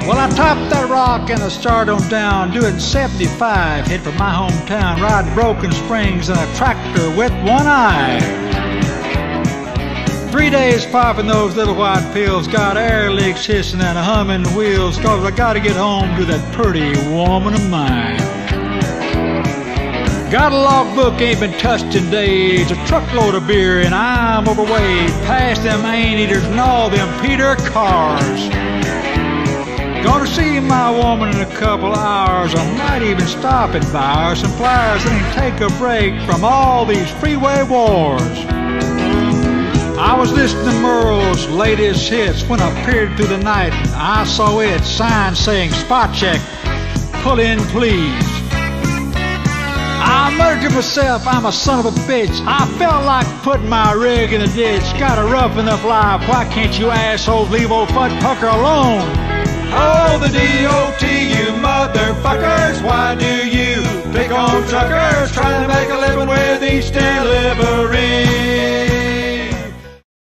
Well, I topped that rock and I started on down, doing 75, head for my hometown, riding Broken Springs in a tractor with one eye. 3 days popping those little white pills, got air leaks hissing and a humming the wheels, 'cause I gotta get home to that pretty woman of mine. Got a logbook, ain't been touched in days, a truckload of beer and I'm overweight, past them ain't-eaters and all them Peter cars. Gonna see my woman in a couple hours. I might even stop and buy her some flowers and take a break from all these freeway wars. I was listening to Merle's latest hits when I peered through the night. I saw it, sign saying spot check, pull in please. I muttered to myself, I'm a son of a bitch. I felt like putting my rig in the ditch. Got a rough enough life, why can't you assholes leave old Fudd Pucker alone? Oh, the DOT, you motherfuckers, why do you pick on truckers trying to make a living with each delivery?